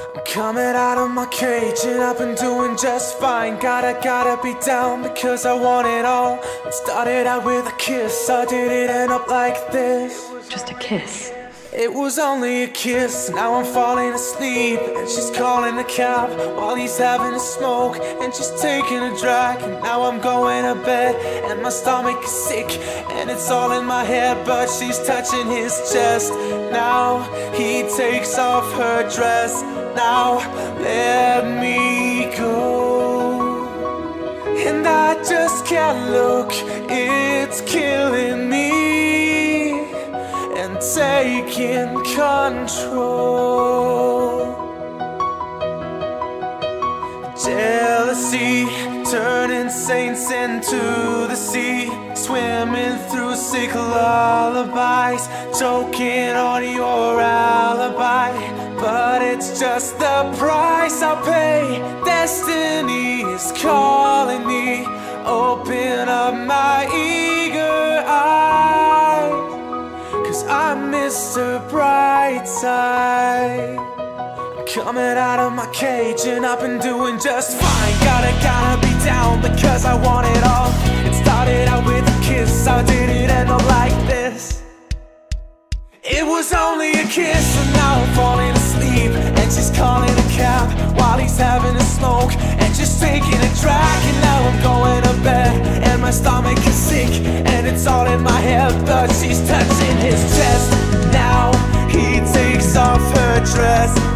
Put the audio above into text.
I'm coming out of my cage and I've been doing just fine. Gotta be down because I want it all. It started out with a kiss, how did it end up like this? Just a kiss. It was only a kiss, now I'm falling asleep. And she's calling a cab while he's having a smoke. And she's taking a drag, and now I'm going to bed. And my stomach is sick, and it's all in my head. But she's touching his chest. Now he takes off her dress. Now let me go. And I just can't look, it's killing me. And taking control. Jealousy, turning saints into the sea. Swimming through sick lullabies, choking on your alibi. But it's just the price I'll pay. Destiny is calling me. Open up my eager eyes, 'cause I'm Mr. Brightside. I'm coming out of my cage and I've been doing just fine. Gotta be down because I want it all. It started out with a kiss, how did it end up like this? It was only a kiss and now I'm falling asleep. And she's calling a cab while he's having a smoke. And she's taking a drag and now I'm going to bed. And my stomach is sick and it's all in my head. But she's touching his chest. Now he takes off her dress.